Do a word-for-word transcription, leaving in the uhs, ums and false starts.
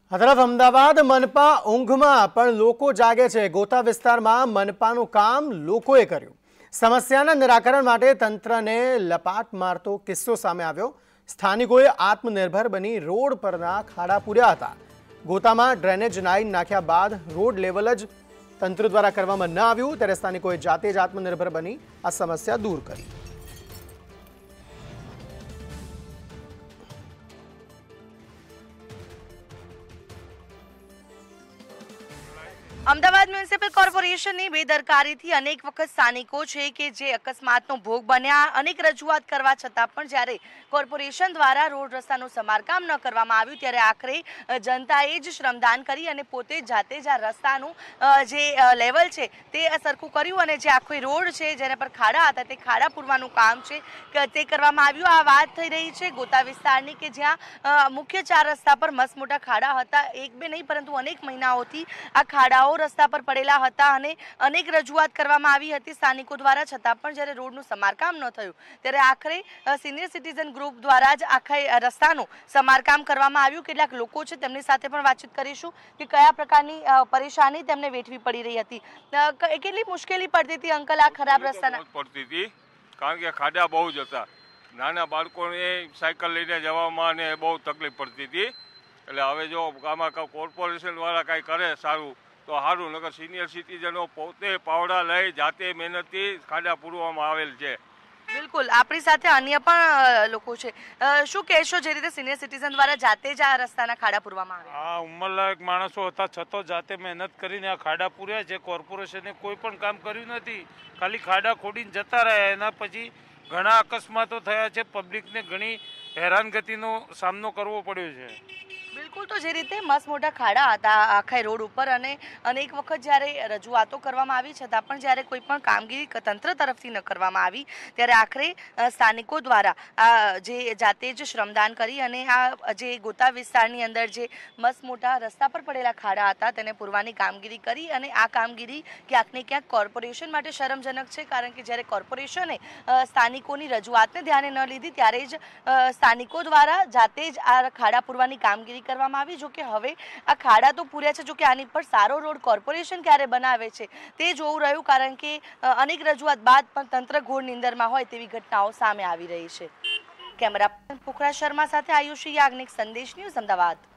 આ તરફ અમદાવાદ મનપા ઊંઘમાં પણ લોકો જાગે છે। ગોતા વિસ્તારમાં મનપાનું કામ લોકોએ કર્યું। સમસ્યાના નિરાકરણ માટે તંત્રને લપાટ મારતો કિસ્સો સામે આવ્યો। સ્થાનિકોએ આત્મનિર્ભર બની રોડ પરના ખાડા પૂર્યા હતા। ગોતામાં ડ્રેનેજ લાઇન નાખ્યા બાદ રોડ લેવલ જ તંત્ર દ્વારા કરવામાં ન આવ્યું, ત્યારે સ્થાનિકોએ જાતે જ આત્મનિર્ભર બની આ સમસ્યા દૂર કરી। અમદાવાદ મ્યુનિસિપલ કોર્પોરેશનની બેદરકારીથી અનેક વખત સ્થાનિકો છે કે જે અકસ્માતનો ભોગ બન્યા। અનેક રજૂઆત કરવા છતાં પણ જ્યારે કોર્પોરેશન દ્વારા રોડ રસ્તાનું સમારકામ ન કરવામાં આવ્યું, ત્યારે આખરે જનતાએ જ શ્રમદાન કરી અને પોતે જાતે જ આ રસ્તાનું જે લેવલ છે તે સરખું કર્યું અને જે આખો રોડ છે જેના પર ખાડા હતા તે ખાડા પૂરવાનું કામ છે તે કરવામાં આવ્યું। આ વાત થઈ રહી છે ગોતા વિસ્તારની કે જ્યાં મુખ્ય ચાર રસ્તા પર મસ્ત મોટા ખાડા હતા। એક બે નહીં પરંતુ અનેક મહિનાઓથી આ ખાડાઓ રસ્તા પર પડેલા હતા અને અનેક રજૂઆત કરવામાં આવી હતી સ્થાનિકો દ્વારા, છતાં પણ જ્યારે રોડનું સમારકામ ન થયું ત્યારે આખરે સિનિયર સિટીઝન ગ્રુપ દ્વારા જ આખા રસ્તાનું સમારકામ કરવામાં આવ્યું। કેટલાક લોકો છે તેમની સાથે પણ વાતચીત કરીશું કે કયા પ્રકારની પરેશાની તેમને વેઠવી પડી રહી હતી, કેટલી મુશ્કેલી પડતી હતી અંકલ આ ખરાબ રસ્તાના? પડતી હતી કારણ કે ખાડા બહુ જ હતા। નાના બાળકોને સાયકલ લઈને જવામાં ને બહુ તકલીફ પડતી હતી। એટલે હવે જો આમાં કોર્પોરેશન વાળા કાંઈ કરે સારું તો સારું, નકર સિનિયર સિટીઝનો પોતે પાવડા લઈ જાતે મહેનતથી ખાડા પૂરવામાં આવેલ છે। બિલકુલ, આપણી સાથે અન્ય પણ લોકો છે, શું કહેશો જે રીતે સિનિયર સિટીઝન દ્વારા જાતે જ આ રસ્તાના ખાડા પૂરવામાં આવે? આ ઉંમરલાયક માણસો હતા છતાં જાતે મહેનત કરીને આ ખાડા પૂર્યા છે। કોર્પોરેશને કોઈ પણ કામ કર્યું નથી, ખાલી ખાડા ખોડીને જતા રહ્યા। એના પછી ઘણા અકસ્માતો થયા છે, પબ્લિકને ઘણી હેરાનગતિનો સામનો કરવો પડ્યો છે। બિલકુલ, તો જે રીતે મસ્ત મોટા ખાડા હતા આખા રોડ ઉપર અને અનેક વખત જ્યારે રજૂઆતો કરવામાં આવી છતાં પણ જ્યારે કોઈ પણ કામગીરી તંત્ર તરફથી ન કરવામાં આવી ત્યારે આખરે સ્થાનિકો દ્વારા આ જે જાતે જ શ્રમદાન કરી અને આ જે ગોતા વિસ્તારની અંદર જે મસ્ત મોટા રસ્તા પર પડેલા ખાડા હતા તેને પૂરવાની કામગીરી કરી અને આ કામગીરી ક્યાંક ને ક્યાંક કોર્પોરેશન માટે શરમજનક છે, કારણ કે જ્યારે કોર્પોરેશને સ્થાનિકોની રજૂઆતને ધ્યાને ન લીધી ત્યારે જ સ્થાનિકો દ્વારા જાતે જ આ ખાડા પૂરવાની કામગીરી કરવામાં આવી। જો કે હવે આ ખાડા તો પૂર્યા છે, જો કે આની પર સારો રોડ કોર્પોરેશન ક્યારે બનાવે છે તે જોવું રહ્યું, કારણ કે અનેક રજૂઆત બાદ પણ તંત્ર ઘોર નિંદરમાં હોય તેવી ઘટનાઓ સામે આવી રહી છે। કેમેરા પોખરા શર્મા સાથે આયુષી યાજ્ઞિક, સંદેશ ન્યૂઝ, અમદાવાદ।